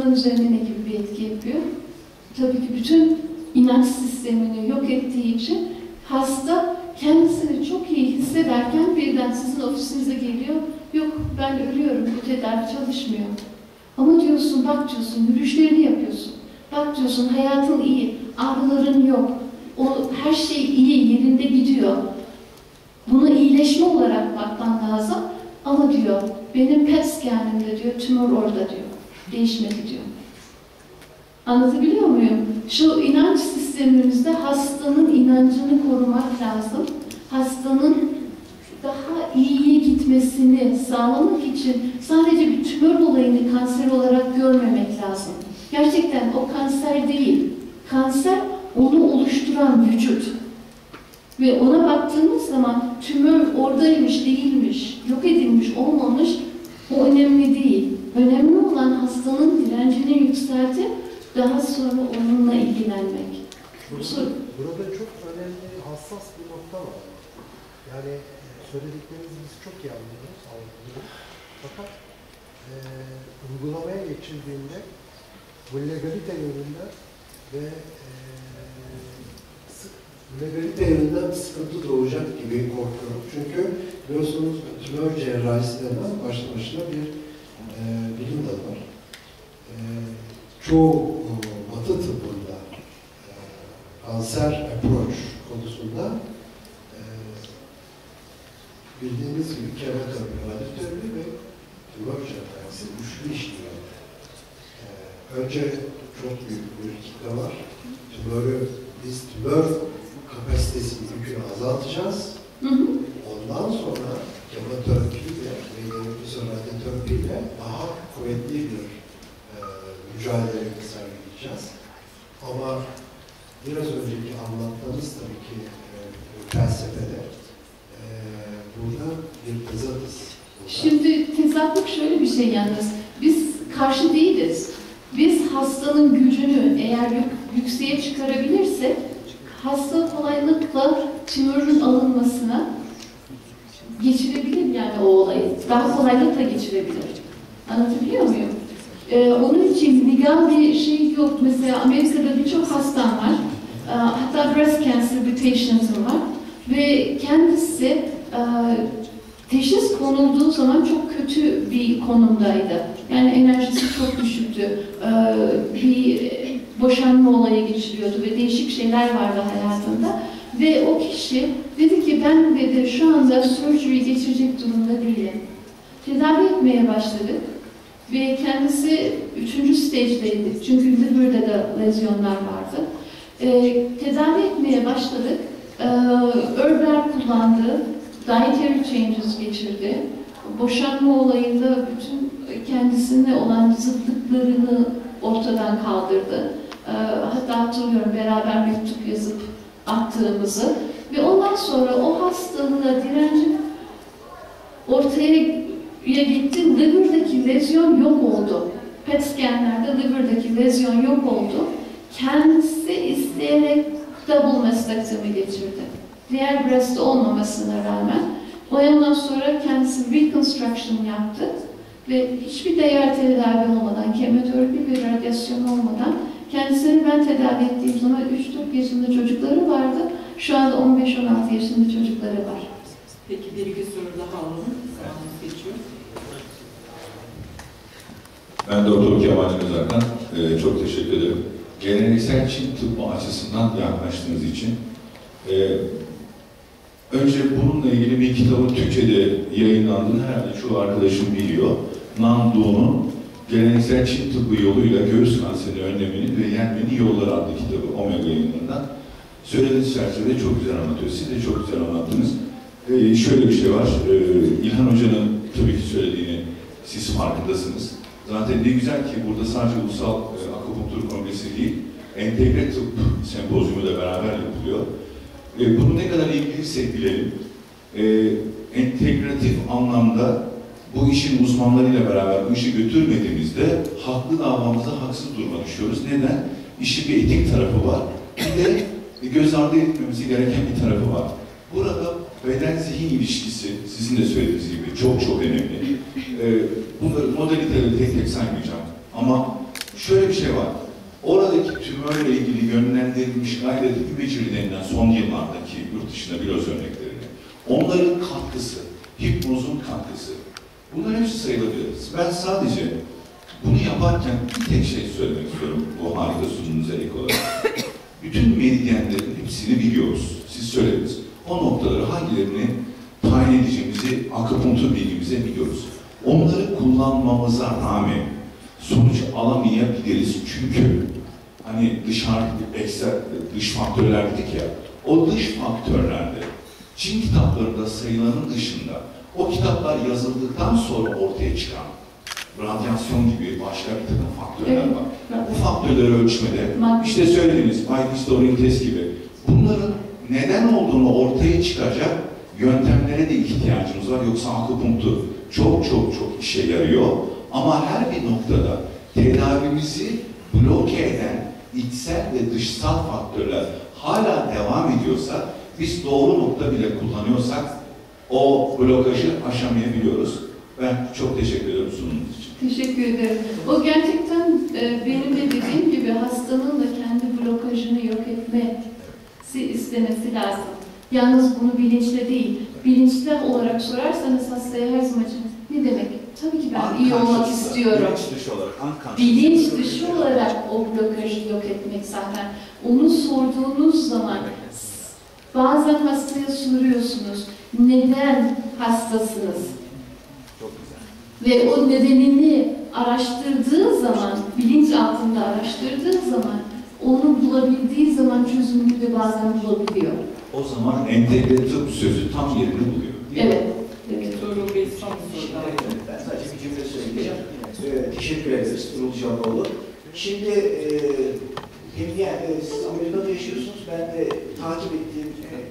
hastanın üzerine ne gibi bir etki yapıyor? Tabii ki bütün inanç sistemini yok ettiği için hasta kendisini çok iyi hissederken birden sizin ofisinize geliyor. Yok ben ölüyorum, bu tedavi çalışmıyor. Ama diyorsun, bak diyorsun, yürüyüşlerini yapıyorsun. Bak diyorsun, hayatın iyi, ağrıların yok. O her şey iyi, yerinde gidiyor. Buna iyileşme olarak bakman lazım. Ama diyor, benim P E T scan'imde diyor, tümör orada diyor. Değişmedi diyor. Anlatabiliyor muyum? Şu inanç sistemimizde hastanın inancını korumak lazım. Hastanın daha iyiye gitmesini sağlamak için sadece bir tümör olayını kanser olarak görmemek lazım. Gerçekten o kanser değil. Kanser onu oluşturan vücut. Ve ona baktığımız zaman tümör oradaymış, değilmiş, yok edilmiş, olmamış, o önemli değil. Önemli olan hastanın direncini yükseltip daha sonra onunla ilgilenmek. Burada, burada çok önemli, hassas bir nokta var. Yani söylediklerinizi biz çok iyi anlıyoruz, anlıyoruz. Fakat e, uygulamaya geçildiğinde bu legalite yönünden ve e, legalite yönünden bir sıkıntı doğacak gibi korkuyorum. Çünkü biliyorsunuz tümör cerrahisi denen başlı başına bir e, bilim dalı var. E, çoğu Batı tıbbında e, kanser approach konusunda e, bildiğiniz gibi kemoterapi, radyoterapi ve tümör cerrahisi üçlü işliyor. E, önce çok büyük bir kitle var. Tümörü, biz tümör kapasitesini, yükünü azaltacağız. Hı hı. Ondan sonra kemoterapiyle ve radyoterapiyle daha kuvvetli bir e, mücadele sergileyeceğiz. Ama biraz önceki anlattığımız tabii ki e, felsefede e, burada bir tezatız. Şimdi tezatlık şöyle bir şey yalnız. Biz karşı değiliz. Biz hastanın gücünü eğer yük, yükseğe çıkarabilirsek hasta kolaylıkla tümörün alınmasına geçirebilir yani o olayı. Daha kolaylıkla geçirebilir. Anlatabiliyor muyum? Ee, onun için legal bir şey yok. Mesela Amerika'da birçok hastam var. Ee, hatta breast cancer bir patient'ım var. Ve kendisi e, teşhis konulduğu zaman çok kötü bir konumdaydı. Yani enerjisi çok düşüktü. Ee, bir boşanma olayı geçiriyordu ve değişik şeyler vardı hayatında. Ve o kişi dedi ki ben dedi şu anda surgery geçirecek durumda değilim. Tedavi etmeye başladık. Ve kendisi üçüncü stage'deydi. Çünkü liver'da da lezyonlar vardı. Ee, tedavi etmeye başladık. Ee, Herbler kullandı. Dietary changes geçirdi. Boşanma olayında bütün kendisine olan zıtlıklarını ortadan kaldırdı. Ee, hatta hatırlıyorum beraber mektup yazıp attığımızı. Ve ondan sonra o hastalığına direncin ortaya gitti. Liver'daki lezyon yok oldu. P E T scanlerde liver'daki lezyon yok oldu. Kendisi isteyerek double mastectomy geçirdi. Diğer breast'te olmamasına rağmen. Ondan sonra kendisi reconstruction yaptı. Ve hiçbir diğer tedavi olmadan, kemoterapi ve radyasyon olmadan kendisini ben tedavi ettiğim zaman üç dört yaşında çocukları vardı. Şu anda on beş on altı yaşında çocukları var. Peki bir iki soru daha alalım. Sağımız geçiyor. Ben Doktor Kemal Özarkan. Ee, çok teşekkür ederim. Geleneksel Çin tıbbı açısından yaklaştığınız için. Ee, önce bununla ilgili bir kitabın Türkçe'de yayınlandığını herhalde çoğu arkadaşım biliyor. Nam Du'nun Geleneksel Çin tıbbı yoluyla göğüs kanseri önleminin ve yenmenin yolları adlı kitabı Omega yayınlarından. Söylediğiniz çerçevede çok güzel anlatıyor. Siz de çok güzel anlattınız. Ee, şöyle bir şey var. Ee, İlhan Hoca'nın tabii ki söylediğini siz farkındasınız. Zaten ne güzel ki burada sadece Ulusal e, Akupunktur Kongresi değil, Entegre Tıp Sempozyumu da beraber yapılıyor. E, bunu ne kadar iyi bilirsek bilelim, e, entegratif anlamda bu işin uzmanlarıyla beraber bu işi götürmediğimizde haklı davamızda haksız duruma düşüyoruz. Neden? İşin bir etik tarafı var. Bir de göz ardı etmemiz gereken bir tarafı var. Burada beden-zihin ilişkisi, sizin de söylediğiniz gibi çok çok önemli. Ee, bunları modaliteleri tek tek saymayacağım. Ama şöyle bir şey var. Oradaki tümörle ilgili yönlendirilmiş gayret hübeciri denilen son yıllardaki yurt dışında biraz örneklerini, onların katkısı, hipnozun katkısı, bunların hepsi sayılabilir. Ben sadece bunu yaparken bir tek şey söylemek istiyorum bu harika sunumunuza ek olarak. Bütün meridyenlerin hepsini biliyoruz. Siz söylediniz. O noktaları hangilerini tayin edeceğimizi, akupunktur bilgimize biliyoruz. Onları kullanmamıza rağmen sonuç alamayabiliriz çünkü hani dışarıdaki ekser, dış faktörler dedik ya, o dış faktörlerde Çin kitaplarında sayılanın dışında o kitaplar yazıldıktan sonra ortaya çıkan radyasyon gibi başka bir takım faktörler Evet. var. Bu faktörleri ölçmede, işte söylediğiniz White test gibi bunların neden olduğunu ortaya çıkacak yöntemlere de ihtiyacımız var. Yoksa akupunktur çok çok çok işe yarıyor. Ama her bir noktada tedavimizi bloke eden içsel ve dışsal faktörler hala devam ediyorsa, biz doğru nokta bile kullanıyorsak o blokajı aşamayabiliyoruz. Ben çok teşekkür ederim sunumunuz için. Teşekkür ederim. O gerçekten e, benim de dediğim gibi hastanın da kendi blokajını yok etmesi istemesi lazım. Yalnız bunu bilinçle değil, bilinçli olarak sorarsanız hastaya her zaman ne demek? Tabii ki ben iyi olmak istiyorum. Bilinç dışı olarak, unconscious. Bilinç dışı olarak o blokajı yok etmek zaten. Onu sorduğunuz zaman bazen hastaya soruyorsunuz. Neden hastasınız? Çok güzel. Ve o nedenini araştırdığı zaman, bilinç altında araştırdığı zaman, onu bulabildiği zaman çözümünü de bazen bulabiliyor. O zaman entegre tıp sözü tam yerini buluyor. değil mi? Evet. Evet. Tuğrul Bey son soru daha Şimdi ben sadece bir cümle söyleyeceğim. Ee, teşekkür ederiz Tuğrul Canoğlu. Şimdi e, hem yani, e, siz Amerika'da yaşıyorsunuz, ben de takip ettiğim e,